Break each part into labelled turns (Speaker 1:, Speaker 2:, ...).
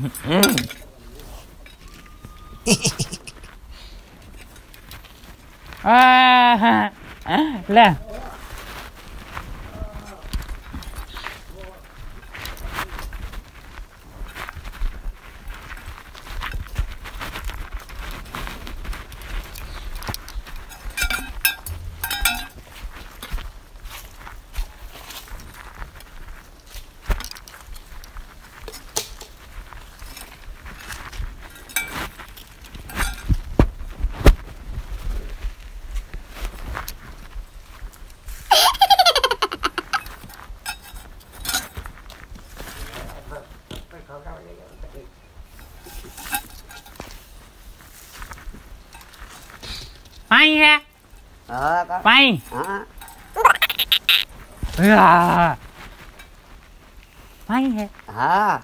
Speaker 1: ले पाई है पाई पाई है
Speaker 2: हाँ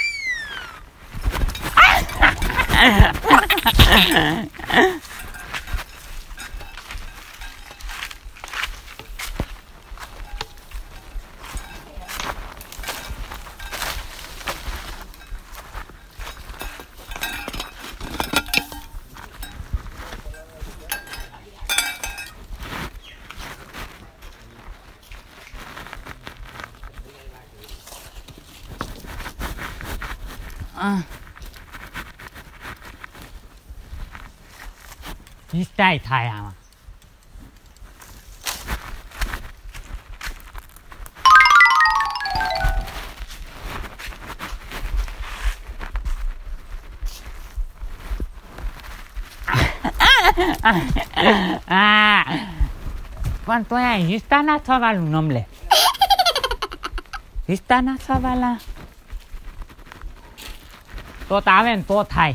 Speaker 1: Istai થાય આમાં પણ તો હિસ્તા ના થવાનું નમલે હિસ્તા ના થવાલા તો આવે ને તો થાય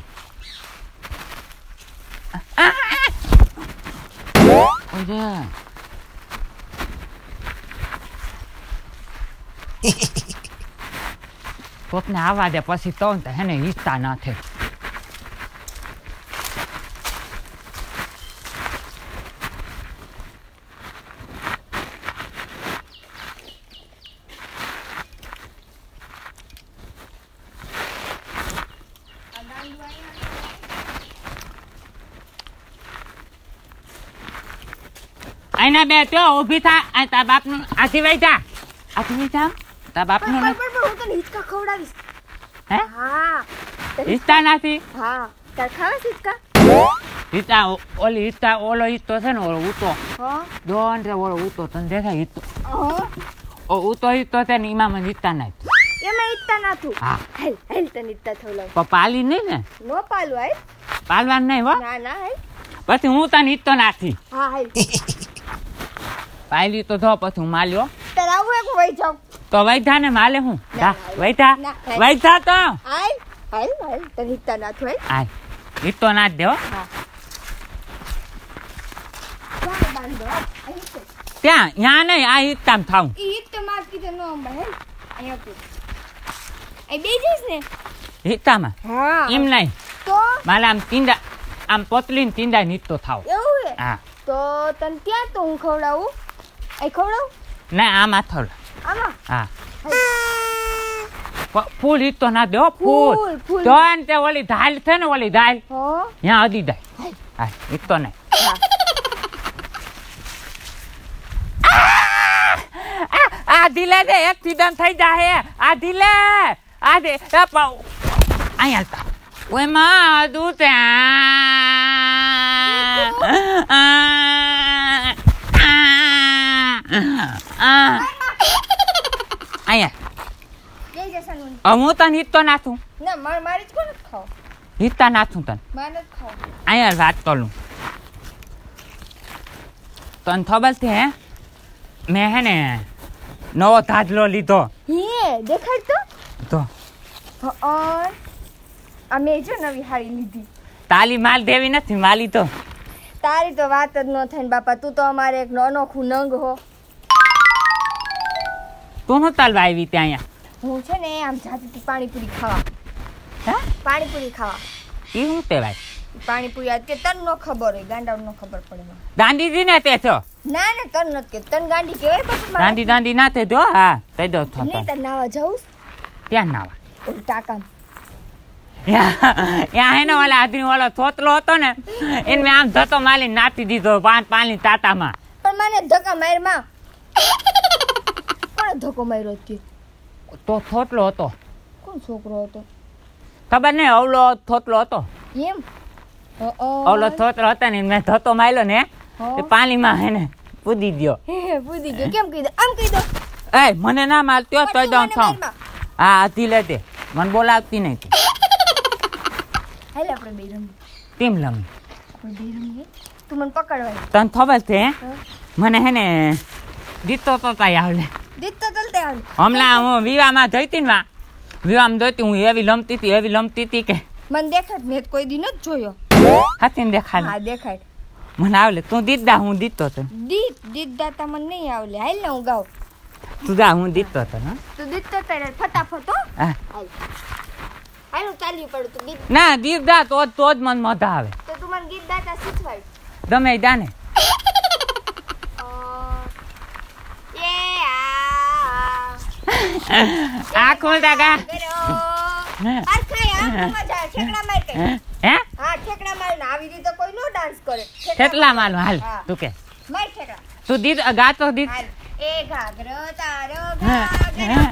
Speaker 1: કોકને આવવા દે પછી તો હેને ઈચ્છતા ના થાય આના બે તો ઊભી થા આ તા બાપનું આથી વઈ જા તા બાપનું
Speaker 3: હું તો હિચકા ખવડાવીશ
Speaker 1: હે
Speaker 3: હા
Speaker 1: ઈચ્છતા નથી
Speaker 3: હા તાર ખાવા હિચકા
Speaker 1: ઈચ્છા ઓલી ઈચ્છા ઓલો ઈચ્છતો છે ને ઓલો ઉતો
Speaker 3: હા
Speaker 1: દોન રે ઓલો ઉતો તને દેખાય ઈચ્છતો ઓ ઉતો ઈચ્છતો છે ને ઈમાં મને ઈચ્છતા નથી
Speaker 3: એમાં ઈચ્છતા નાથું
Speaker 1: હા
Speaker 3: હેલ હેલ તને ઈચ્છતા થોલો
Speaker 1: પાલી નહીં ને
Speaker 3: નો પાલું આય
Speaker 1: પાલવાનું નહીં હો
Speaker 3: ના ના હેલ
Speaker 1: પછી હું તને ઈચ્છતો નથી
Speaker 3: હા હેલ
Speaker 1: પાયલી તો ધો પછી હું માલ્યો
Speaker 3: તાર આવું એક વઈ જાવ
Speaker 1: તો વૈધા ને માલે હું વૈધા વૈધા તો
Speaker 3: આય હેલ હેલ તને ઈચ્છતા નાથું હેલ
Speaker 1: આય ઈચ્છતો ના જ દેવો
Speaker 3: હા બાંધો અહીં છે
Speaker 1: ત્યાં ત્યાં નહીં આ ઈચ્છતામ થાઉં
Speaker 3: ઈ તો માર કીધું નો અંબા હેલ અહીંયા તો એ બે જઈશ ને
Speaker 1: ઈચ્છતામાં
Speaker 3: હા
Speaker 1: એમ નહીં
Speaker 3: તો
Speaker 1: મારે આમ તીંડા આમ પોતલી ને તીંડા નીચતો થાવ
Speaker 3: એવું હે
Speaker 1: હા
Speaker 3: તો તને ત્યાં તો હું ખવડાવું અહીં ખવડાવું
Speaker 1: ના આમાં થોડ
Speaker 3: આમાં
Speaker 1: હા ફૂલ ઈચ્છતો ના દો ફૂલ
Speaker 3: ફૂલ
Speaker 1: તો ને તે ઓલી દાલ છે ને ઓલી દાલ
Speaker 3: હો
Speaker 1: ત્યાં અડી જાય હા ઈચ્છતો નહીં આ દિલે દે એક્સિડન્ટ થઈ જાય આ દિલે આ દે અહીંયા હતા ઓયમાં દૂધ અહીંયા
Speaker 3: જય જસન
Speaker 1: હું તને હિતતો નાથું
Speaker 3: ના મારી જ કોને ખાવ
Speaker 1: હિતતા નાથું તને
Speaker 3: માને જ ખાવ
Speaker 1: અહીંયા વાત કરું તને ખબર છે હે મેં હે ને નવો ધાજલો લીધો
Speaker 3: હે દેખાડ
Speaker 1: તો
Speaker 3: આ મેં જો નવી હાડી લીધી
Speaker 1: તાલી માલ દેવી નથી માલી તો
Speaker 3: તારી તો વાત જ ન થાય ને બાપા તું તો અમારે એક અનોખું નંગ હો
Speaker 1: તું શું તાલવા આવી ત્યાં અહીંયા
Speaker 3: હું છે ને આમ જાતી હતી પાણીપુરી ખાવા
Speaker 1: હે
Speaker 3: પાણીપુરી ખાવા
Speaker 1: એ શું કહેવાય
Speaker 3: પાણીપુરી આજ કે તન નો ખબર હોય ગાંડા નો ખબર પડે
Speaker 1: દાંડીજી ને તે છો
Speaker 3: ના ને તન નથી કે તન ગાંડી કહેવાય પછી
Speaker 1: દાંડી દાંડી ના તે જો હા કહી દો
Speaker 3: નહીં તન નાવા જાઉં
Speaker 1: ત્યાં નાવા
Speaker 3: ઓલું ટાકામ
Speaker 1: ત્યાં હે ને ઓલા આદમી ઓલો થોતલો હતો ને એને મેં આમ ધતો માલી નાતી દીધો પાણી તાતામાં.
Speaker 3: પણ મને ધક્કા મારમાં કોણ ધક્કો માર્યો હતી?
Speaker 1: તો થોતલો હતો.
Speaker 3: કોણ છોકરો હતો?
Speaker 1: ખબર નહીં, અવલો થોતલો હતો.
Speaker 3: એમ
Speaker 1: અવલો થોતલો હતો ને મેં ધતો માર્યો ને તે પાણીમાં હે ને કૂદી ગયો.
Speaker 3: પૂદી ગયો. કેમ કીધું? આમ કીધું.
Speaker 1: એ મને ના મારતો તો દઉં છું. હા હતી લે તે મને બોલાવતી નહીં.
Speaker 3: હાલ આપણે બે રમીએ.
Speaker 1: કેમ લમી?
Speaker 3: આપણે બે રમીએ. તું મને પકડવાય.
Speaker 1: તને ખબર છે મને હે ને દીતો તો તાઈ આવડે.
Speaker 3: દીતો તલતે આવડે.
Speaker 1: હમણાં હું વિવાહમાં જઈતી ને વિવાહમાં જઈતી હું એવી લમતી હતી કે
Speaker 3: મને દેખાડ. મેં કોઈ દી નથી જોયો.
Speaker 1: હાથીને દેખાડ.
Speaker 3: હા દેખાડ.
Speaker 1: મને આવડે. તું દીદા હું દીતો હતો.
Speaker 3: દીદા તા મને નહીં આવડે. હાલ ને હું ગાઉં.
Speaker 1: તું જા હું દીતો હતો ને.
Speaker 3: તું દીતો તારે ફટાફટ હો.
Speaker 1: હા
Speaker 3: હાલ હું ચાલ્યું પડું. તું ગીત
Speaker 1: ના દીદા તો જ મને મજા આવે.
Speaker 3: તો તું મને ગીત ગાતા શીખવાડ.
Speaker 1: ગમે જાને. આ ખોલતા ગા
Speaker 3: આવી રીતે કોઈ નો ડાન્સ કરે.
Speaker 1: કેટલા માલ હાલ તું કે તું દીદ ગાતો દીદ.
Speaker 3: એ ઘાઘરો તારો ઘાઘરો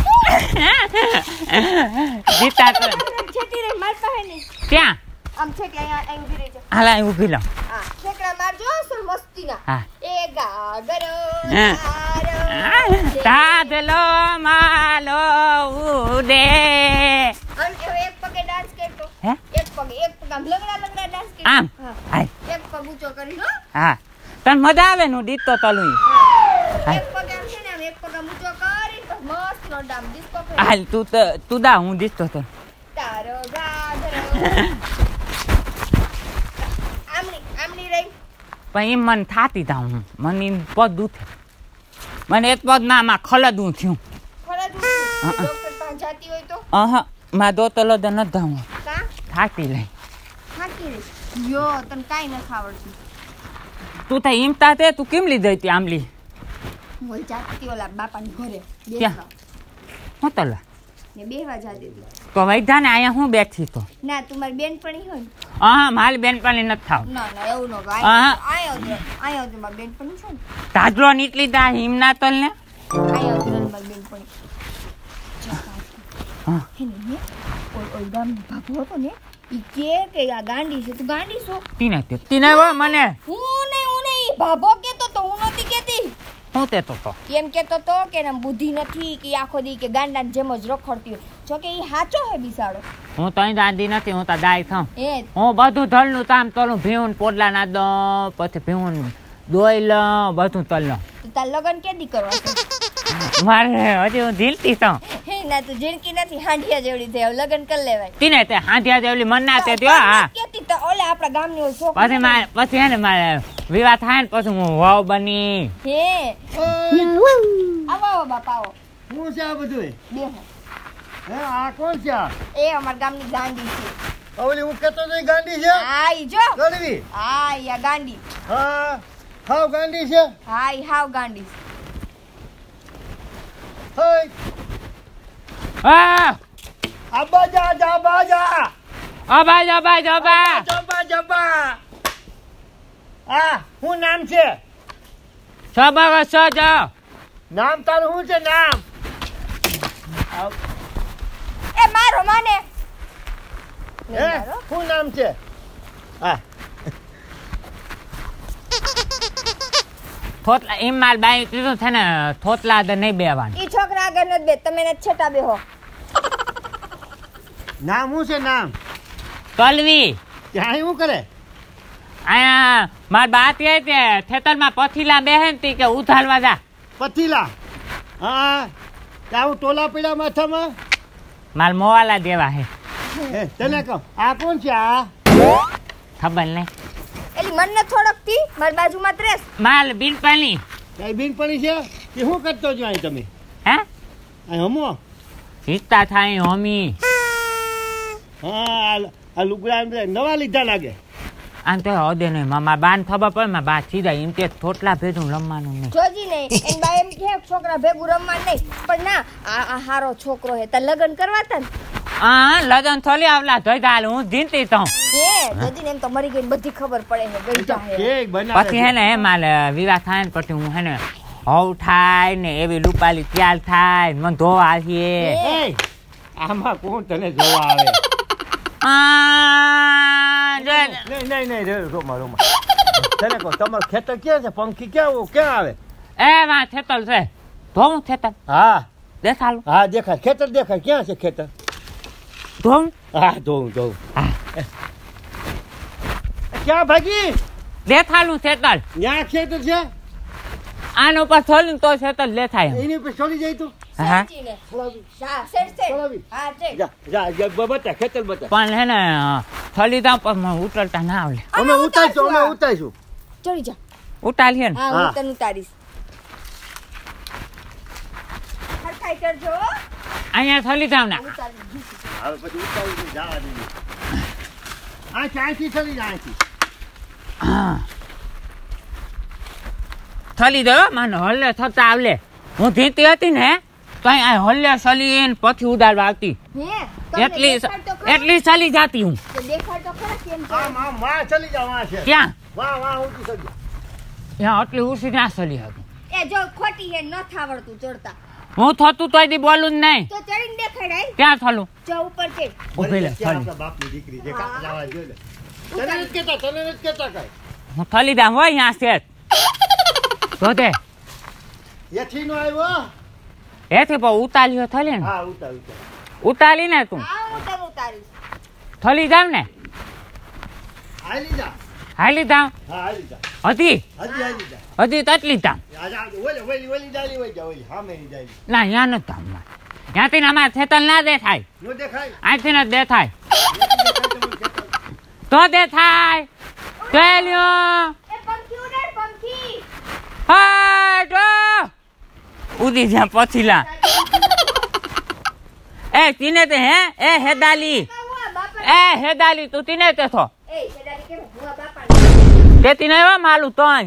Speaker 1: દીતા તો
Speaker 3: છેટી રે માર પાસે નહીં.
Speaker 1: ત્યાં
Speaker 3: આમ છેટી અહીંયા ઊભી રહેજો.
Speaker 1: હાલ અહીં ઊભી લઉં.
Speaker 3: હા ઠેકડા મારજો અસલ મસ્તીના.
Speaker 1: હા
Speaker 3: એ ઘાઘરો તારો
Speaker 1: તાદલો માલો ઉડે.
Speaker 3: આમ કે એક પગે ડાન્સ કરતો.
Speaker 1: હે
Speaker 3: એક પગ આમ લંગડા ડાન્સ કરતો.
Speaker 1: આમ હાય
Speaker 3: એક પગ ઊંચો કરી હો.
Speaker 1: હા તને મજા આવે ને દીતો તલું.
Speaker 3: એક પગ આમ છે ને આમ એક પગ આમ ઊંચો કરી તો મસ્ત નો ડાન્સ ડિસ્કો કરે.
Speaker 1: હાલ તું દા હું દીતો તો.
Speaker 3: તારો ઘાઘરો આમની રહી.
Speaker 1: પણ એમ મને થાતી તા હું મને એમ પદ દુખે. મને એક પદ ના માં ખલદું થયું.
Speaker 3: ખરા ડોક્ટર પાસે જાતી હોય તો
Speaker 1: માં દો તલો દ ન ધાવું
Speaker 3: કા
Speaker 1: થાકી લઈ.
Speaker 3: થાકી રહી. યો તને કાઈ ન ખાવડતું.
Speaker 1: તું થાય એમ તાતે તું કેમ લીધી હતી આમલી?
Speaker 3: હું જાતી ઓલા બાપાની ઘરે
Speaker 1: ક્યાં? હું તલા
Speaker 3: ને બેહવા જાતી હતી.
Speaker 1: તો વૈધા ને અહીંયા હું બેઠી તો.
Speaker 3: ના તું મારી બેનપણી હોય ને.
Speaker 1: મારી બેનપણી નથી થાવ.
Speaker 3: ના એવું નો આયો તો મારી બેનપણી છે ને.
Speaker 1: તાજલો નીકળી દા હિમના તલ ને.
Speaker 3: આયો તો મારી બેનપણી. હે ને ઓય ગામનો બાપુ હતો ને ઈ કે આ ગાંડી છે. તું ગાંડી છો?
Speaker 1: તીને વો મને
Speaker 3: હું નહીં બાબો કેતો તો હું નતી કેતી.
Speaker 1: હું તેતો તો
Speaker 3: કેમ કેતો તો કે એમ બુદ્ધિ નથી કે આખો દી કે ગાંડા જેમ જ રખડતી હોય. જો કે ઈ સાચો હે બિસાડો.
Speaker 1: હું તો દાંડી નથી હું તો દાય થાઉં.
Speaker 3: એ
Speaker 1: હું બધું ધલનું તામ તલું ભીવું પોડલા ના દો પછી ભીવું દોઈ લઉં બધું તલ લઉં.
Speaker 3: તાર લગન કેદી કરવા છે?
Speaker 1: મારે હજી હું ઝીલતી છું.
Speaker 3: હે ના તું ઝીણકી નથી હાંડિયા જેવડી થઈ. હવે લગન કરી લેવાય.
Speaker 1: તીને તે હાંધિયા જેવલી મન ના તે ત્યો. હા
Speaker 3: કેતી તો ઓલે આપણા ગામની ઓલી છોકરી
Speaker 1: પછી હે ને મારે વિવાહ થાય ને પછી હું વાવ બની.
Speaker 3: હે આવો બાપા આવો.
Speaker 2: શું છે આ બધું?
Speaker 3: બેહો.
Speaker 2: હે આ કોણ છે?
Speaker 3: એ અમાર ગામની ગાંડી છે.
Speaker 2: ઓલી હું કહેતો તો ગાંડી છે?
Speaker 3: હા ઈ જો.
Speaker 2: ગળવી?
Speaker 3: હા ઈ આ ગાંડી.
Speaker 2: હા હાવ ગાંડી છે?
Speaker 3: હા ઈ હાવ ગાંડી.
Speaker 2: હઈ
Speaker 1: હા
Speaker 2: આબા જા બાજા.
Speaker 1: અબા
Speaker 2: જબા જબા. આ શું નામ છે?
Speaker 1: સબા સજ
Speaker 2: નામ તારું શું છે નામ?
Speaker 3: એ મારો માને.
Speaker 2: હે શું નામ છે? હા
Speaker 1: થોતલા એમ માલ બાઈ કીધું છે ને થોતલા દ નહીં બેવાનું.
Speaker 3: ઈ છોકરા આગળ નથી બે. તમે ને છટા બેહો.
Speaker 2: નામ શું છે નામ?
Speaker 1: કલવી.
Speaker 2: ત્યાં શું કરે?
Speaker 1: અહીંયા માર બાત એ તે ખેતરમાં પથીલા બેહે ને કે ઉથાલવા જા.
Speaker 2: પથીલા? હા ત્યાં ટોલા પીડા માથામાં
Speaker 1: માલ મોવાલા દેવા હે.
Speaker 2: તને કહું આ કોણ છે? આ
Speaker 1: ખબર નહીં.
Speaker 3: એલી મન ન થોડકતી મારી બાજુમાં ત્રેસ.
Speaker 1: માલ બિનપાની.
Speaker 2: કઈ બેનપણી છે કે શું કરતો છો અહીં તમે?
Speaker 1: હે
Speaker 2: અહીં હમો?
Speaker 1: હિસ્તા થાય હોમી.
Speaker 2: હા આ લુગડા નવા લીધા લાગે.
Speaker 1: આમ તો હદે નહીં મામા બાન ખબર પડે માં બા સીધા એમ તે થોટલા ભેગું રમવાનું નહીં.
Speaker 3: જોજી નહીં એન બા એમ કે છોકરા ભેગું રમવા નહીં. પણ ના આ હારો છોકરો હે. તાર લગન કરવા તા ને
Speaker 1: હા લગન થોડી આવલા ધોઈ દાલ હું જીનતી તો
Speaker 3: જજીને એમ તો મરી ગઈ બધી ખબર પડે છે ગઈ જાય
Speaker 2: કેક બનાવે
Speaker 1: પછી હે ને માલ વિવાહ થાય ને પછી હું હે ને હવ થાય ને એવી રૂપાલી ત્યાર થાય મને ધોવા આવીએ
Speaker 2: એ આમાં કોણ તને જોવા આવે નહીં રે રોમા તને કહો તમારું ખેતર ક્યાં છે પંખી ક્યાં આવે
Speaker 1: એ વાં થેતલ છે ધોવું થેતલ
Speaker 2: હા
Speaker 1: દેખાડું
Speaker 2: હા દેખાય ખેતર દેખાય ક્યાં છે ખેતર
Speaker 1: ધોવું
Speaker 2: હા જોઉં
Speaker 1: હા
Speaker 2: ક્યાં ભાગી
Speaker 1: દેખાડું થેતલ
Speaker 2: ત્યાં ખેતર છે
Speaker 1: આના ઉપર થોડી તો થેતલ દેખાય
Speaker 2: એની ઉપર છોડી જાય તું
Speaker 1: હા
Speaker 2: બતા ખેતર બતા
Speaker 1: પણ હે ને થોડી દામ પર મને ઉતરતા ના આવડે
Speaker 2: અમે ઉતારીશું
Speaker 3: ચડી જા
Speaker 1: ઉતારીએ ને
Speaker 3: હા હું તને ઉતારીશ હરખાઈ કરજો
Speaker 1: અહીંયા થોડી દામ ના
Speaker 3: ઉતારી
Speaker 2: હવે પછી ઉતારી જવા દે આ ચાંચી ચડી જાય છે
Speaker 1: થોડી દો મને હલ્લે થતા આવલે હું જીતી હતી ને તો અહીં હલ્લે સલી પછી ઉડાડવા આવતી એટલી ચાલી જાતી હું
Speaker 3: દેખાડ તો ખરા કેમ છે
Speaker 2: આમ વાહ ચલી જા વાહ છે
Speaker 1: ક્યાં
Speaker 2: વાહ ઊંચી ચડી
Speaker 1: ત્યાં આટલી ઉછી ના ચલી હતી
Speaker 3: એ જો ખોટી હે ન થાવડતું ચડતા
Speaker 1: હું થતું તોય દી બોલું જ નહીં
Speaker 3: તો ચડીને દેખાડાય
Speaker 1: ક્યાં થલું
Speaker 3: જો ઉપર છે
Speaker 1: ઉભી લે
Speaker 2: આપણા બાપની દીકરી જે જવા જો ને તને નથી કેતા કઈ
Speaker 1: હું થલી દામ હોય અહીંયા શેઠ તો તે
Speaker 2: એથી નો આવ્યો
Speaker 1: એથી પણ ઉતાર્યો થલી ને
Speaker 2: હા ઉતાર
Speaker 1: ઉતારી ને તું
Speaker 3: હા હું તને ઉતારીશ
Speaker 1: થલી જાવ ને
Speaker 2: આલી જા
Speaker 1: હાલી જાવ
Speaker 2: હા આલી જા
Speaker 1: હતી
Speaker 2: આલી જા
Speaker 1: હજી તટલી જાવ
Speaker 2: આજા ઓલી ડાલી વઈ જા ઓલી સામેની ડાલી
Speaker 1: ના અહીંયા નથી જાવ ત્યાંથી ને અમારે થેતલ ના દેખાય
Speaker 2: નો દેખાય
Speaker 1: અહીંથી ને દેખાય તો દેખાય ચાલ્યો
Speaker 3: એ પંખી ઉડાડ પંખી
Speaker 1: હા જો ઉડી જ્યાં પછીલા એ તીને તે હે એ હેદાલી એ હેદાલી તું તીને તે થો
Speaker 3: એ સેડાલી કે ભુવા બાપા
Speaker 1: તે તીને એવા માલું તોય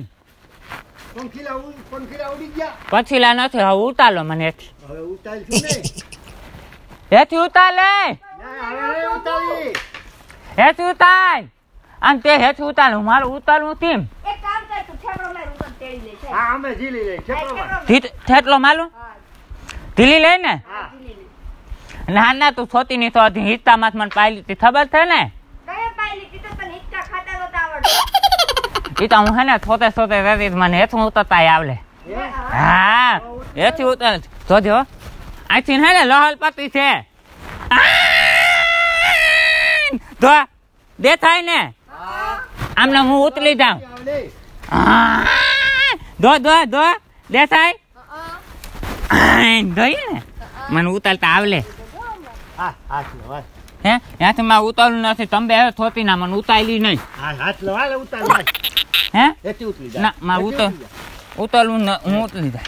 Speaker 2: પંખીલા ઉડી ગયા
Speaker 1: પછીલા નથી હવે ઉતાલો મને
Speaker 2: હવે ઉતાર છું ને
Speaker 1: હેથી ઉતાલે
Speaker 2: હવે ઉતારી
Speaker 1: હેથી ઉતાર અને તે હેથી ઉતાર મારું ઉતારવું કેમ
Speaker 3: એક કામ કર તું ઠેકડો માર ઉપર તેડી લે છે
Speaker 2: હા અમે જીલી લઈ ખેતરમાં
Speaker 1: થેટલો માલું
Speaker 3: હા
Speaker 1: ઢીલી લઈ ને
Speaker 2: હા
Speaker 3: જીલી લે
Speaker 1: ના ના તું છોતી ની તો હિસ્તા માં મને પાઈ લીધી ખબર છે ને
Speaker 3: કયા પાઈ લીધી તો તને હિચકા ખાતા નતા આવડતું
Speaker 1: ઈ તો હું હે ને થોતે થોતે રહેતી મને હેઠું ઉતરતા આવડે હા હેઠી ઉતર જોજો અહીંથી હે ને લહલ પતી છે તો દેખાય ને આમને હું ઉતરી જાઉં દો દેખાય જોઈએ ને મને ઉતારતા આવલે
Speaker 2: હા હાથ લો હાથ
Speaker 1: હે ત્યાંથી મારે ઉતારવું નથી તમે બે થોતી ના મને ઉતારી નહીં
Speaker 2: હાથ લો હાલે ઉતાર
Speaker 1: હે
Speaker 2: એથી ઉતરી જા
Speaker 1: ના મારે ઉતારવું હું ઉતરી જાય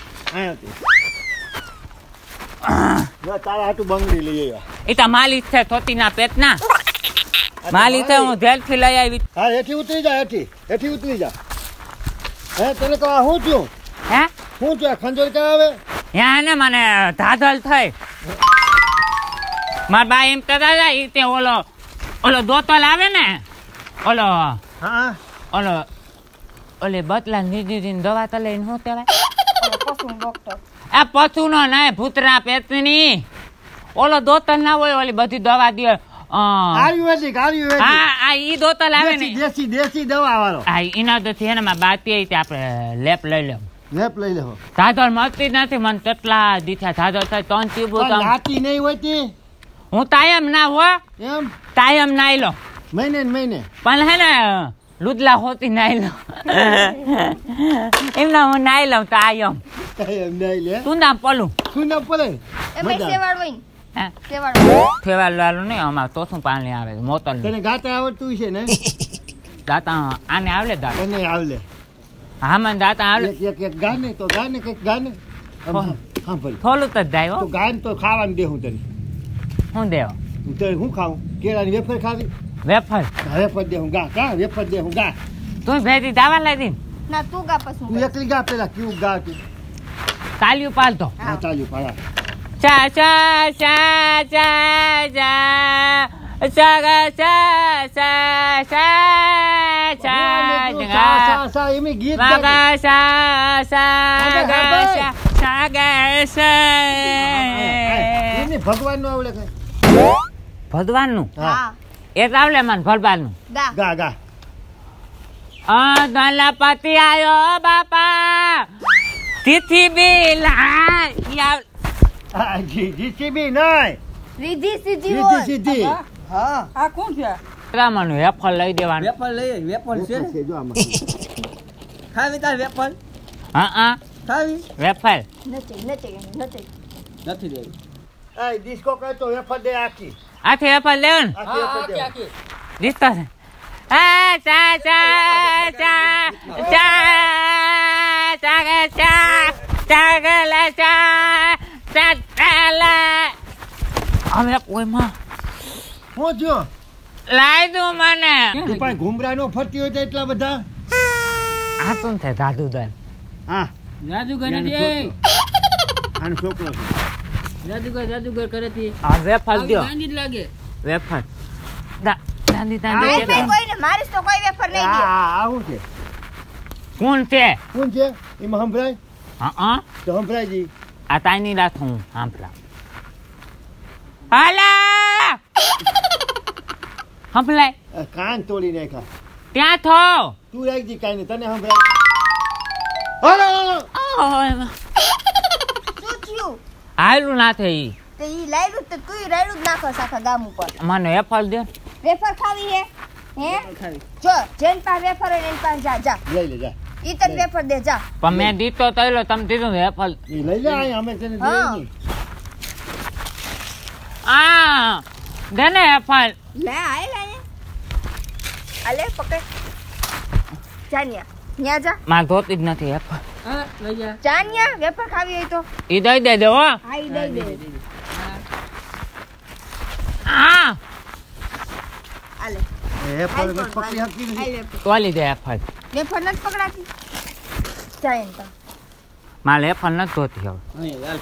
Speaker 2: ના તારા હાટું બંગડી લઈ આવ્યા
Speaker 1: એ તો માલિક છે થોતી ના પેટ ના માલિક છે હું જેલ થી લઈ આવી
Speaker 2: હા એથી ઉતરી જા એથી ઉતરી જા હે તને કહો હું થયું
Speaker 1: હે
Speaker 2: હું થયું ખંજર ક્યાં આવે
Speaker 1: ત્યાં ને મને ધાધલ થઈ મારા બા એમ કહેતા હતા ઈ તે ઓલો દોતલ આવે ને
Speaker 2: હા
Speaker 1: ઓલે બતલા નીજીની દવા તો લઈને શું કહેવાય
Speaker 3: પશુ ડોક્ટર
Speaker 1: આ પશુ નો ના ભૂતરા પેટની ઓલો દોતલ ના હોય ઓલી બધી દવા દે
Speaker 2: આયુર્વેદિક
Speaker 1: હા આ ઈ દોતલ આવે ને
Speaker 2: દેશી દવા વાળો
Speaker 1: હા એના તો છે ને મારા બાતી આપણે લેપ લઈ લેવું
Speaker 2: લેપ લઈ લેવો
Speaker 1: ધાધલ મળતી જ નથી મને કેટલા દીઠા ધાધલ થાય 3 ટ્યુબ
Speaker 2: નાતી નહીં હોતી
Speaker 1: હું તાયમ ના હો
Speaker 2: એમ
Speaker 1: તાયમ નાઈ લો
Speaker 2: મહિને ને મહિને
Speaker 1: પણ હે ને લુદલા હોતી નાઈ લો એમના હું નાઈ લઉં તાયમ
Speaker 2: એમ નહીં લે
Speaker 1: તું ના પલું
Speaker 2: શું ના પડે
Speaker 3: એમાં સેવાડ હોય
Speaker 1: હે
Speaker 3: ને સેવાડ
Speaker 1: ફેવાલ લાલું નહીં અમારે તો શું પાણી આવે મોતલ
Speaker 2: તને ગાતા આવડતું છે ને
Speaker 1: દાતા આને આવલે દાતા
Speaker 2: એને આવલે
Speaker 1: હા મને દાતા આવલે
Speaker 2: એક ગાને તો ગાને કઈક ગાને હા ભલે
Speaker 1: થોડું તો જ જાય
Speaker 2: તો
Speaker 1: હો
Speaker 2: ગાને તો ખાવાનું દે હું તને
Speaker 1: હું દેવો
Speaker 2: તને હું ખાવું કેળાની વેફર ખાવી
Speaker 1: વેફર
Speaker 2: વેફર દે હું ગા કા વેફર દે હું ગા
Speaker 1: તું ભેજી દાવા લઈ દી
Speaker 3: ના તું ગા પશુ
Speaker 2: તું એકલી ગા પેલા કેવું ગા તું
Speaker 1: તાલ્યું પાલતો
Speaker 2: હા ચાલ્યું પાડા
Speaker 1: ચા ચા ચા ચા ચા
Speaker 2: ભગવાન નું આવડે
Speaker 1: ભગવાન નું
Speaker 3: હા
Speaker 1: એક આવડે મને ભગવાન નું
Speaker 3: ગા
Speaker 2: ગા ગા
Speaker 1: ગણપતિ આયો બાપા તિથિ બિલા
Speaker 2: જીસીબી નહીં
Speaker 3: રીધી સીધી
Speaker 2: સીધી
Speaker 3: હોય
Speaker 2: સીધી
Speaker 4: હા આ કોણ છે
Speaker 1: રામનું વેફર લઈ દેવાનું
Speaker 4: વેપર લઈ વેપર છે ને?
Speaker 2: જો આમાં
Speaker 4: ખાવી તાર વેપર
Speaker 1: હા
Speaker 4: ખાવી
Speaker 1: વેફર
Speaker 3: નથી
Speaker 4: નથી દેવી
Speaker 2: આ ડિસ્કો કરતો વેફર દે આખી
Speaker 1: આથી વેફર લેવાનું
Speaker 2: આખી વેફર દે
Speaker 4: આખી
Speaker 1: દિસતો છે આ ચા ચા ચા ચા ચા ચા ચાગલા ચા ચાલા અમે ઓયમાં
Speaker 2: હું જો
Speaker 1: લાઈ દઉં મને
Speaker 2: તું પાસે ઘુમરા નો ફરતી હોય તો એટલા બધા
Speaker 1: આ શું છે દાદુ દન
Speaker 2: હા
Speaker 4: જાદુગર નથી
Speaker 2: આનો છોકરો છે
Speaker 4: જાદુગર કરે તી
Speaker 1: આ વેફર દ્યો
Speaker 4: ગાંધી જ લાગે
Speaker 1: વેફર દાદી
Speaker 3: વેફર
Speaker 1: દાદી
Speaker 3: કોઈને મારીશ તો કોઈ વેફર નહીં દે
Speaker 2: આવું છે
Speaker 1: કોણ છે
Speaker 2: કોણ છે એમાં સંભળાય
Speaker 1: હા
Speaker 2: તો સંભળાયજી
Speaker 1: આ તાઈની રાત હું સાંભળા હાલા સંભળાય
Speaker 2: કાન તોડી નાખ્યા
Speaker 1: ત્યાં થો
Speaker 2: તું રાખજી કાંઈ નહીં તને સંભળાય હાલો
Speaker 3: શું થયું
Speaker 1: હાલું ના થઈ
Speaker 3: તો ઈ લાયરું તો તું રાયરું જ નાખો આખા ગામ ઉપર
Speaker 1: મને એપલ દે
Speaker 3: વેફર ખાવી હે
Speaker 4: ખાવી
Speaker 3: જો જેન પાસે વેફર હોય ને એન પાસે જા જા
Speaker 2: લઈ લે જા
Speaker 3: ઈ તને વેફર દે જા
Speaker 1: પણ મેં દીધો તૈલો તમે દીધું એપલ
Speaker 2: એ લઈ લે અહીં અમે તને દઈએ
Speaker 3: હા.
Speaker 2: નહીં.
Speaker 1: આ દે ને એપલ
Speaker 3: લે આય લે આલે પકડ જાન્યા ન્યા જા
Speaker 1: મારે ધોતી જ નથી એપલ
Speaker 4: હા લઈ જા
Speaker 3: જાન્યા વેફર ખાવી હોય તો
Speaker 1: ઈ દઈ દે હો
Speaker 3: હા ઈ દઈ દે
Speaker 1: આ
Speaker 3: આલે
Speaker 2: એ પણ મેં પકડી શકતી નથી.
Speaker 3: આય વેફર
Speaker 1: તોલી દે એપલ
Speaker 3: વેફર નથી પકડાતી જાયન તો
Speaker 1: મારે એપલ નથી ધોતી હવે
Speaker 4: અહીં હાલ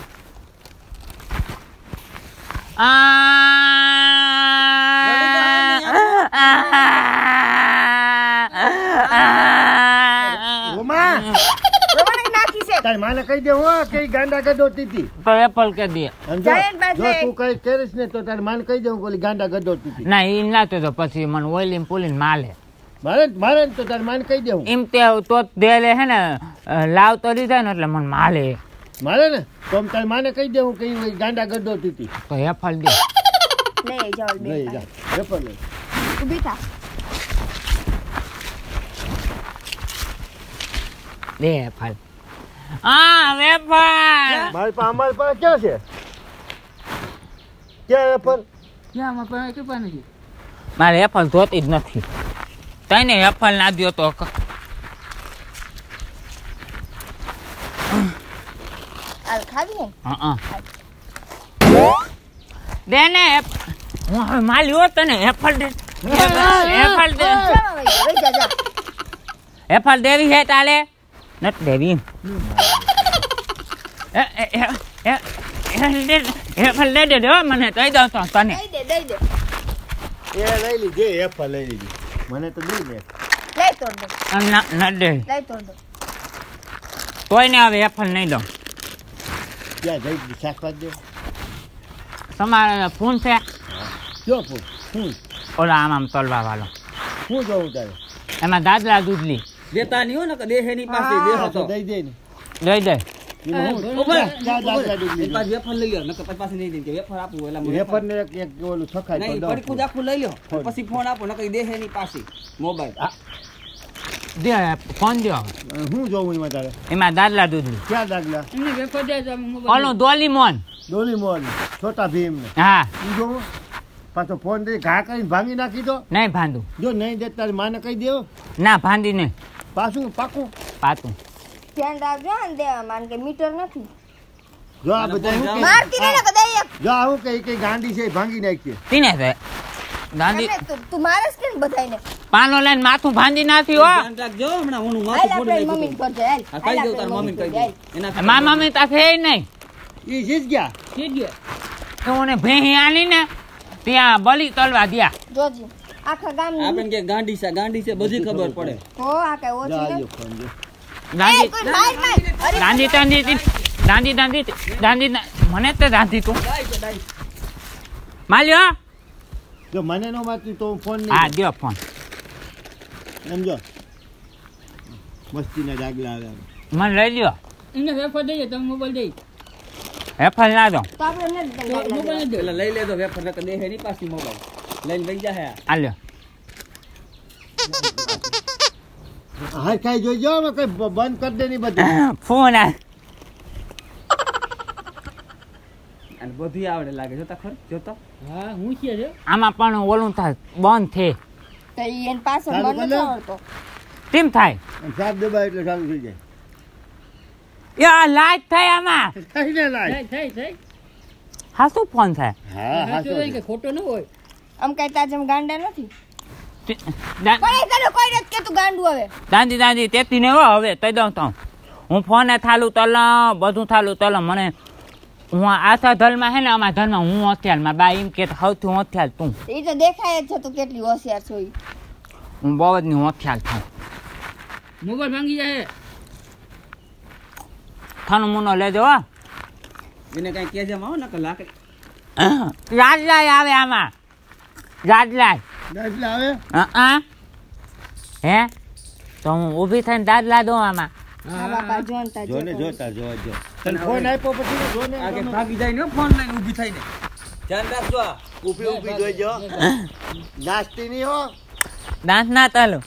Speaker 2: રોમા
Speaker 3: રોવાને નાખી છે
Speaker 2: તારી માને કહી દે હો કે ઈ ગાંડા ગદોતી હતી
Speaker 1: તો એપલ કે દે
Speaker 2: સમજો?
Speaker 3: જાયન પાસે.
Speaker 2: જો તું કઈ કરીશ ને તો તારી માને કહી દે હું ઓલી ગાંડા ગદોતી હતી
Speaker 1: ના ઈ ના તો પછી મને ઓઈલી પુલીને માલે
Speaker 2: મારે ને તો તારી માને કહી દે હું
Speaker 1: એમ તે તો દે લે હે ને લાવ તો દીધા ને એટલે મને માલે
Speaker 2: મારે ને તો આમ તારી માને કહી દે હું કે ઈ ગાંડા ગદોતી હતી
Speaker 1: તો એપલ દે
Speaker 3: લઈ જાવ બે
Speaker 2: લઈ જા વેપાર લઈ
Speaker 3: ઊભી થા
Speaker 1: દે એપલ આ વેફર
Speaker 2: અમારી પાસે ક્યાં છે ક્યાં વેપાર
Speaker 4: ક્યાં માં પણ કૃપા નથી
Speaker 1: મારે એપલ ધોતી જ નથી તને એપલ ના દ્યો તો
Speaker 3: હાલ ખાવી હે
Speaker 1: હા દે ને હું હવે માલ્યો તને એપલ દે એપલ દે
Speaker 3: ચાલો વઈ જા જા
Speaker 1: એપલ દેવી હે તાલે નથી દેવી એપલ દે દે મને દઈ દઉં તો તને
Speaker 3: દઈ દે
Speaker 2: એ લઈ લીધી વેપાર લઈ લીધી મને તો દઈ દે
Speaker 3: લઈ તોડ દે
Speaker 1: ના દે
Speaker 3: લઈ તોડ દે
Speaker 1: તોય ને હવે એપલ નહીં દઉં
Speaker 2: ક્યાં જઈ શાકભાજ દે
Speaker 1: તમારે ફોન છે
Speaker 2: જો હું
Speaker 1: ઓલા આમ તલવા વાળો
Speaker 2: હું જોઉં તારે
Speaker 1: એમાં દાદલા દૂધલી
Speaker 4: દેતા નહીં હો ને કે દેહે ની પાસે દેહ
Speaker 2: તો
Speaker 4: હતો
Speaker 2: દઈ દે ને
Speaker 1: દઈ દે
Speaker 2: એમાં હું
Speaker 4: ઉભા.
Speaker 2: ક્યાં દાદલા દૂધ
Speaker 4: એક
Speaker 2: લીધું?
Speaker 4: પાસ વેફર લઈ લો નકર પાસે નહીં દે કે વેફર આપું એટલે મને
Speaker 2: વેફર ને એક ઓલું છખાય
Speaker 4: નહીં
Speaker 2: તો
Speaker 4: પડીકું જ આખું લઈ લો પછી ફોન આપો નકર દેહે ની પાસે મોબાઈલ
Speaker 1: દે ફોન દો
Speaker 2: હું જોઉં એમાં તારે
Speaker 1: એમાં દાદલા દૂધલી
Speaker 2: ક્યાં દાદલા
Speaker 4: એમને વેફર દે તો મોબાઈલ
Speaker 1: ઓલું દોલીમોન
Speaker 2: ડોલી મોલ છોટા ભીમ ને
Speaker 1: હા
Speaker 2: ઈ જોઉં પાછો ફોન દે ઘા કરીને ભાંગી નાખી દો
Speaker 1: નહીં ભાંધું
Speaker 2: જો નહીં દે તારી માને કહી દેવો
Speaker 1: ના ભાંધી નહીં
Speaker 2: પાછું પાકું
Speaker 1: પાતું
Speaker 3: ધ્યાન રાખજો ને દેવા માન કે મીટર નથી
Speaker 2: જો આ બધા શું કે
Speaker 3: મારતી ને કે દઈ એક
Speaker 2: જો આવું કે ગાંડી છે એ ભાંગી નાખીએ
Speaker 1: તીને છે ગાંધી
Speaker 3: તું મારસ કે બધાયને
Speaker 1: પાનો લઈને માથું ભાંધી નાખ્યું હો
Speaker 4: ધ્યાન રાખજો હમણાં હું
Speaker 3: હાલ
Speaker 4: માથું
Speaker 3: આપણે
Speaker 4: ફોડી
Speaker 3: મમ્મીને
Speaker 4: નાખ્યું
Speaker 3: કરજે હાલ
Speaker 4: હા કહી દઉં તાર મમ્મીને કહી દઉં એના
Speaker 1: મા મમ્મી તા છે નહીં
Speaker 2: ઈ જીત ગયા.
Speaker 1: મને ભેહી આલી ને ત્યાં બલી તલવા દ્યા.
Speaker 3: જોજી આખા ગામ
Speaker 4: આપણને કે ગાંડી છે બધી ખબર પડે.
Speaker 3: હો આ કઈ ઓછી
Speaker 2: જા
Speaker 3: ને
Speaker 2: આલ્યો ફોન જો.
Speaker 1: દાંડી
Speaker 3: કોઈ માર માર અરે
Speaker 1: દાંડી મને તો દાંડી તું માલ્યો.
Speaker 2: જો મને નો મારતી તો હું ફોન
Speaker 1: હા
Speaker 2: નહીં.
Speaker 1: દ્યો ફોન.
Speaker 2: સમજો મસ્તીના ડાગલા આવે.
Speaker 1: મને લઈ લ્યો.
Speaker 5: એને વેફર દઈએ તમે મોબાઈલ દઈ
Speaker 1: હેફલ ના દો.
Speaker 3: તો આપણે નથી
Speaker 5: મોબાઈલ દે
Speaker 4: એટલે લઈ લેજો વેફર નકર દેહે ની પાછી મોબાઈલ લઈને વઈ જાહે.
Speaker 1: આલ્યો.
Speaker 2: હા ખાઈ જોઈજો ને કઈ બંધ કરી દે ની બધું.
Speaker 1: ફોન આ
Speaker 4: અને બધું આવડે લાગે જોતા ખર જોતા.
Speaker 5: હા હું છે
Speaker 1: આમાં પણ ઓલું થાય બંધ છે.
Speaker 3: તો ઈ એન પાછળ
Speaker 2: ચાલુ
Speaker 3: મને
Speaker 2: કરી લે.
Speaker 3: આવડતો
Speaker 1: કેમ થાય?
Speaker 2: સાપ દબાય એટલે ચાલુ થઈ જાય.
Speaker 1: યા લાઈટ થાય આમાં.
Speaker 2: થઈ ને લાય.
Speaker 5: થઈ
Speaker 1: હા શું ફોન થાય?
Speaker 2: હા હા
Speaker 5: કે ખોટો ન હોય
Speaker 3: આમ કઈ તાજમ ગાંડા નથી
Speaker 1: દા-
Speaker 3: કોઈ કોઈ નથી કે તું ગાંડું હવે
Speaker 1: દાંડી તેતી ને હવે કહી દઉં તો હું ફોને થાલું તલ બધું થાલું તલ મને હું આશા ધલમાં હે ને અમારા ધલમાં હું હોશિયાર માં બા એમ કે સૌથી હોશિયાર તું.
Speaker 3: એ તો દેખાય જ છે તું કેટલી હોશિયાર છો ઈ.
Speaker 1: હું બહુ જ ની હોશિયાર છું.
Speaker 5: મોબાઈલ માંગી જાય
Speaker 1: થાનું મુનો લેજો હો.
Speaker 4: એને કઈ કેજે માં નકર લાકડી
Speaker 1: રાજલાય આવે આમાં રાજલાય.
Speaker 2: એટલે આવે
Speaker 1: હે તો હું ઊભી થઈને દાદલા દઉં આમાં.
Speaker 3: હા બાપા જોનતા
Speaker 2: જોને જોતા જો જો તને ફોન આપ્યો પછી જોને
Speaker 4: આગે ભાગી જાય ને ફોન લઈને ઊભી થઈને ધ્યાન રાખજો.
Speaker 2: ઊભી ઊભી જોઈજો. નાસ્તી નહીં હો.
Speaker 1: દાંત ના તલું.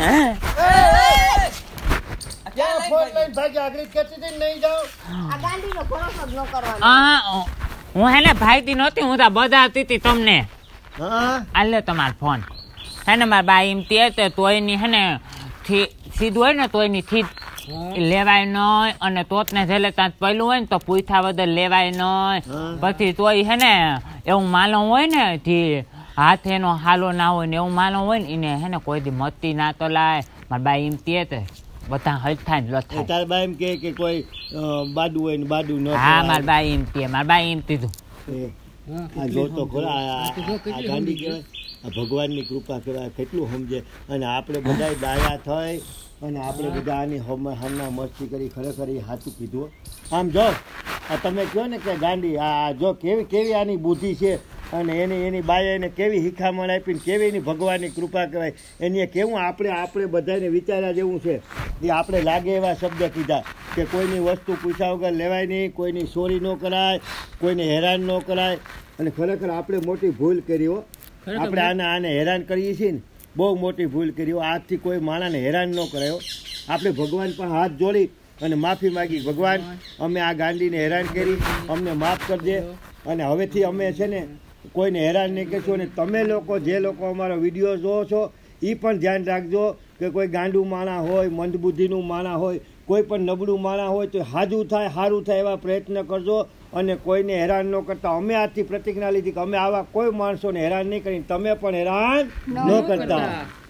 Speaker 2: ત્યાં ફોન લઈને ભાગી આગળ કેતી હતી નહીં જાઓ.
Speaker 3: આ ગાંડીનો ભરોસો જ ન કરવાનો
Speaker 1: હું હે ને ભાઈતી નહોતી હું તો બધાતી હતી તમને.
Speaker 2: હા
Speaker 1: આલે તમારો ફોન હે ને મારા બા એમ તે તોય ની હે ને સીધું હોય ને તોય ની થી લેવાય નહીં અને તોત ને જેલે ત્યાં પહેલું હોય ને તો પૂછા વગર લેવાય નહીં. પછી તોય હે ને એવું માલમ હોય ને થી હાથ એનો હાલો ના હોય ને એવું માલમ હોય ને એને હે ને કોઈ દી મતી ના તો લાય. મારા બા એમ તે બધા હજ થાય ને લો થાય.
Speaker 2: તાર બા એમ કે કોઈ બાડું હોય ને બાડું ન
Speaker 1: હા મારા બા એમ તે મારા બા એમ કીધું.
Speaker 2: આ જોતો ખરા આ ગાંડી કહેવાય. આ ભગવાનની કૃપા કહેવાય. કેટલું સમજે અને આપણે બધા ડાયા થઈ અને આપણે બધા આની હમણાં મસ્તી કરી. ખરેખર એ સાચું કીધું. આમ જો આ તમે કહો ને કે ગાંડી આ જો કેવી આની બુદ્ધિ છે અને એની બાએ એને કેવી શિખામણ આપીને કેવી એની ભગવાનની કૃપા કહેવાય. એની કેવું આપણે બધાને વિચાર્યા જેવું છે એ આપણે લાગે એવા શબ્દ કીધા કે કોઈની વસ્તુ પૂછ્યા વગર લેવાય નહીં, કોઈની ચોરી ન કરાય, કોઈને હેરાન ન કરાય. અને ખરેખર આપણે મોટી ભૂલ કરી હો. આપણે આને હેરાન કરીએ છીએ ને બહુ મોટી ભૂલ કરી હો. આજથી કોઈ માણસને હેરાન ન કરાયો. આપણે ભગવાન પર હાથ જોડી અને માફી માગી, ભગવાન અમે આ ગાંડીને હેરાન કરી, અમને માફ કરજે અને હવેથી અમે છે ને કોઈને હેરાન નહીં કરશું. અને તમે લોકો જે લોકો અમારો વિડીયો જોવો છો એ પણ ધ્યાન રાખજો કે કોઈ ગાંડું માણા હોય, મંદબુદ્ધિનું માણા હોય, કોઈ પણ નબળું માણા હોય તો હાજું થાય સારું થાય એવા પ્રયત્ન કરજો અને કોઈને હેરાન ન કરતા. અમે આજથી પ્રતિજ્ઞા લીધી કે અમે આવા કોઈ માણસોને હેરાન નહીં કરી, તમે પણ હેરાન ન કરતા.